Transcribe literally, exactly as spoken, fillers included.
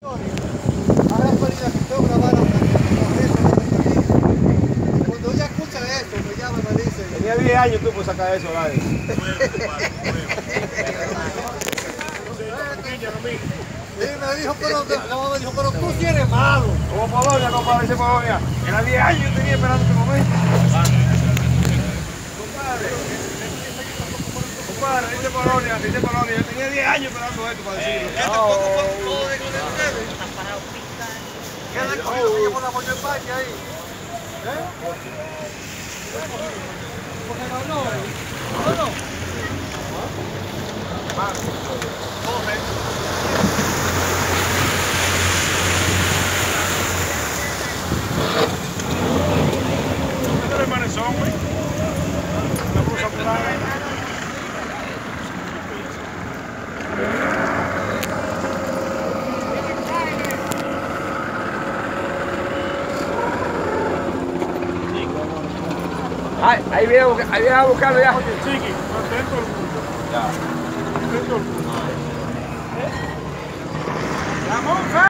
Ahora Farida que tengo grabar cuando ella escucha eso, me llama y me dice. Tenía diez años tú por sacar eso, Larry. Sí, me dijo, pero la mamá me dijo, pero tú sí eres malo. Como Polonia, compadre, dice Polonia. Era diez años yo tenía esperando este momento. Compadre, compadre, dice Polonia, dice Polonia, yo tenía diez años esperando esto para decirlo. ¿Qué tampoco fue todo de ustedes? ¿Qué es el cogido que llevó la moño en España ahí? ¿Eh? Porque no, no, no, no. Coge. Son, güey. La blusa plana. Ay, ahí viene, ahí viene a buscarlo ya. Oye, Chiqui, mantén todo el mundo. Ya. Mantén todo el mundo. La monja.